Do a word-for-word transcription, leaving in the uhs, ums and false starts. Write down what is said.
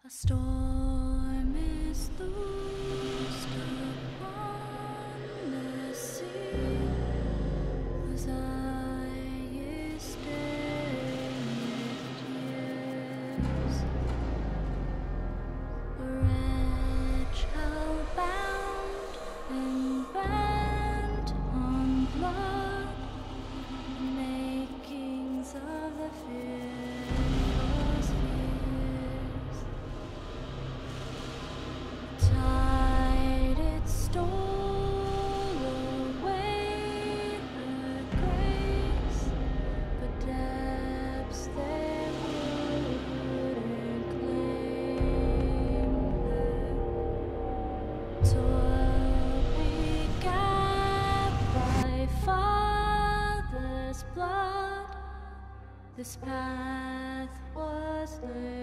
A storm is loosed upon the sea, whose eye is stained with tears. A wretch hell-bound and bent on blood, the makings of the fearful spheres. Tide, it stole away her grace, but depths they wouldn't claim her. Toil begat by father's blood, this path was laid.